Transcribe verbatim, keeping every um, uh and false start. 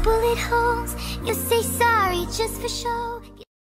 bullet holes. You say sorry just for show.